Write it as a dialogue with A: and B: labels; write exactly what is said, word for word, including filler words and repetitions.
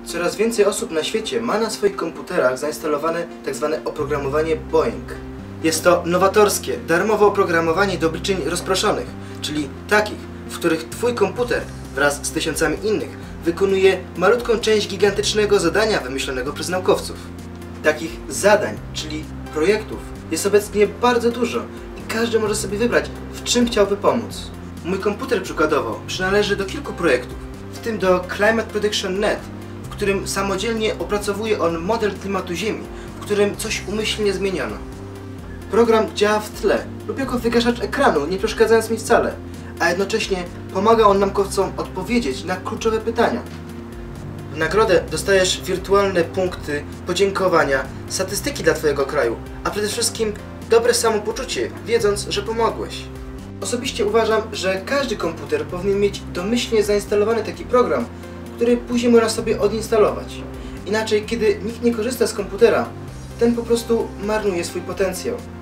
A: Coraz więcej osób na świecie ma na swoich komputerach zainstalowane tzw. oprogramowanie Boeing. Jest to nowatorskie, darmowe oprogramowanie do obliczeń rozproszonych, czyli takich, w których Twój komputer wraz z tysiącami innych wykonuje malutką część gigantycznego zadania wymyślonego przez naukowców. Takich zadań, czyli projektów, jest obecnie bardzo dużo i każdy może sobie wybrać, w czym chciałby pomóc. Mój komputer przykładowo przynależy do kilku projektów, w tym do Climate Prediction kropka net, w którym samodzielnie opracowuje on model klimatu Ziemi, w którym coś umyślnie zmieniono. Program działa w tle lub jako wygaszacz ekranu, nie przeszkadzając mi wcale, a jednocześnie pomaga on naukowcom odpowiedzieć na kluczowe pytania. W nagrodę dostajesz wirtualne punkty, podziękowania, statystyki dla Twojego kraju, a przede wszystkim dobre samopoczucie, wiedząc, że pomogłeś. Osobiście uważam, że każdy komputer powinien mieć domyślnie zainstalowany taki program, który później można sobie odinstalować. Inaczej, kiedy nikt nie korzysta z komputera, ten po prostu marnuje swój potencjał.